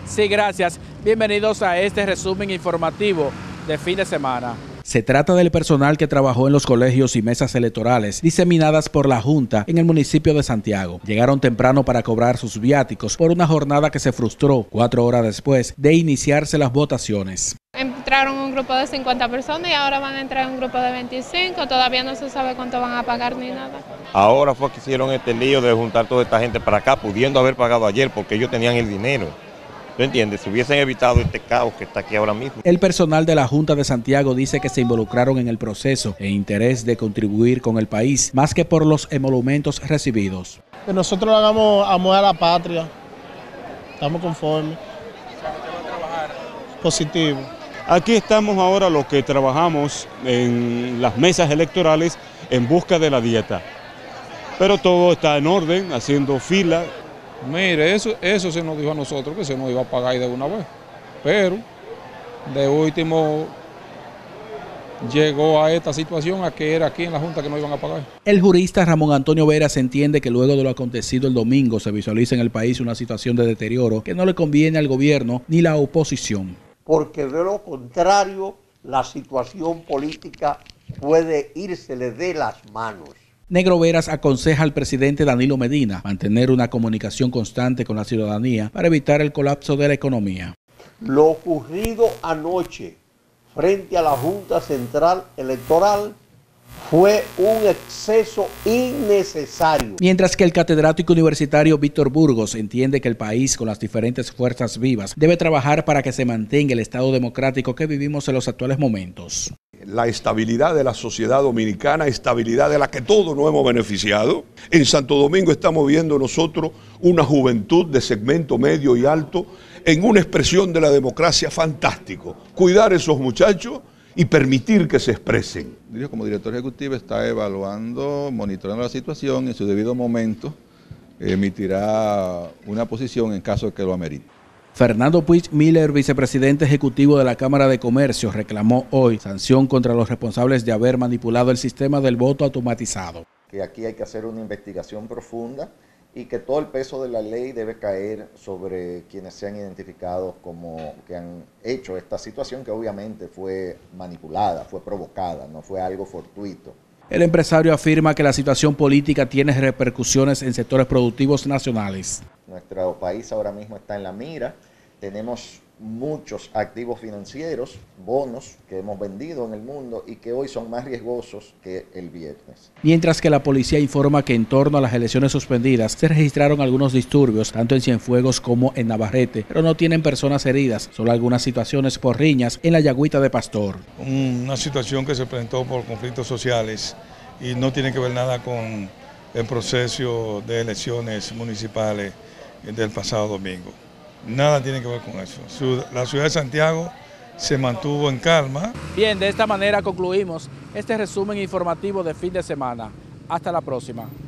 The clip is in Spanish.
Sí, gracias. Bienvenidos a este resumen informativo de fin de semana. Se trata del personal que trabajó en los colegios y mesas electorales diseminadas por la Junta en el municipio de Santiago. Llegaron temprano para cobrar sus viáticos por una jornada que se frustró 4 horas después de iniciarse las votaciones. Entraron un grupo de 50 personas y ahora van a entrar un grupo de 25, todavía no se sabe cuánto van a pagar ni nada. Ahora fue que hicieron este lío de juntar toda esta gente para acá, pudiendo haber pagado ayer porque ellos tenían el dinero. ¿Tú entiendes? Si hubiesen evitado este caos que está aquí ahora mismo. El personal de la Junta de Santiago dice que se involucraron en el proceso en interés de contribuir con el país, más que por los emolumentos recibidos. Que nosotros lo hagamos amor a la patria, estamos conformes. Positivo. Aquí estamos ahora los que trabajamos en las mesas electorales en busca de la dieta. Pero todo está en orden, haciendo fila. Mire, eso se nos dijo a nosotros que se nos iba a pagar de una vez. Pero de último llegó a esta situación a que era aquí en la Junta que no iban a pagar. El jurista Ramón Antonio Veras entiende que luego de lo acontecido el domingo se visualiza en el país una situación de deterioro que no le conviene al gobierno ni la oposición. Porque de lo contrario la situación política puede írsele de las manos. Negro Veras aconseja al presidente Danilo Medina mantener una comunicación constante con la ciudadanía para evitar el colapso de la economía. Lo ocurrido anoche frente a la Junta Central Electoral fue un exceso innecesario. Mientras que el catedrático universitario Víctor Burgos entiende que el país, con las diferentes fuerzas vivas, debe trabajar para que se mantenga el Estado democrático que vivimos en los actuales momentos. La estabilidad de la sociedad dominicana, estabilidad de la que todos nos hemos beneficiado. En Santo Domingo estamos viendo nosotros una juventud de segmento medio y alto en una expresión de la democracia fantástico. Cuidar a esos muchachos y permitir que se expresen. Como director ejecutivo está evaluando, monitoreando la situación y en su debido momento emitirá una posición en caso de que lo amerite. Fernando Puig Miller, vicepresidente ejecutivo de la Cámara de Comercio, reclamó hoy sanción contra los responsables de haber manipulado el sistema del voto automatizado. Que aquí hay que hacer una investigación profunda y que todo el peso de la ley debe caer sobre quienes se han identificado como que han hecho esta situación que obviamente fue manipulada, fue provocada, no fue algo fortuito. El empresario afirma que la situación política tiene repercusiones en sectores productivos nacionales. Nuestro país ahora mismo está en la mira, tenemos muchos activos financieros, bonos que hemos vendido en el mundo y que hoy son más riesgosos que el viernes. Mientras que la policía informa que en torno a las elecciones suspendidas se registraron algunos disturbios, tanto en Cienfuegos como en Navarrete, pero no tienen personas heridas, solo algunas situaciones por riñas en la Yagüita de Pastor. Una situación que se presentó por conflictos sociales y no tiene que ver nada con el proceso de elecciones municipales del pasado domingo. Nada tiene que ver con eso. La ciudad de Santiago se mantuvo en calma. Bien, de esta manera concluimos este resumen informativo de fin de semana. Hasta la próxima.